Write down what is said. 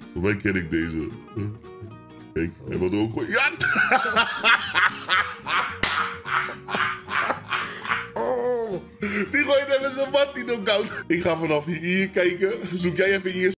Voor mij ken ik deze. Kijk, hij wil er ook gewoon... Ja! Oh, die gooit even zijn mat in de koud. Ik ga vanaf hier kijken. Zoek jij even in je